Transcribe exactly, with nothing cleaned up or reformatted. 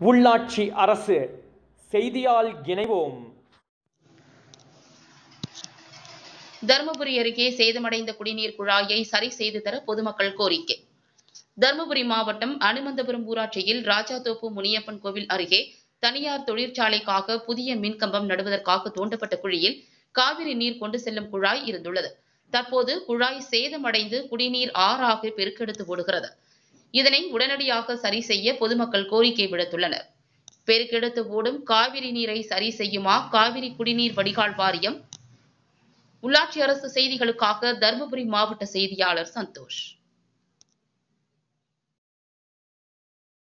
உள்ளாட்சி அரசு செய்தியால் இணைவோம். தருமபுரி அருகே சேதமடைந்த குடிநீர் குழாயை சரி செய்து தர பொதுமக்கள் கோரிக்கை. தருமபுரி மாவட்டம் அனுமந்தபுரம் ஊராட்சியில் ராஜாதோப்பு முனியப்பன் கோவில் அருகே தனியார் தொழிற்சாலைக்காக புதிய மின்கம்பம் நடுவதற்காக தோண்டப்பட்ட குழியில் காவிரி நீர் கொண்டு செல்லும் குழாய் இருந்துள்ளது. தற்போது குழாய் சேதமடைந்து குடிநீர் ஆறாக பெருக்கெடுத்து ஓடுகிறது. இதனை உடனடியாக சரி செய்ய பொதுமக்கள் கோரிக்கை விடுத்துள்ளனர். பெருக்கெடுத்து ஓடும் காவிரி நீரை சரி செய்யுமா காவிரி குடிநீர் வடிகால் வாரியம்? உள்ளாட்சி அரசு செய்திகளுக்காக தருமபுரி மாவட்ட செய்தியாளர் சந்தோஷ்.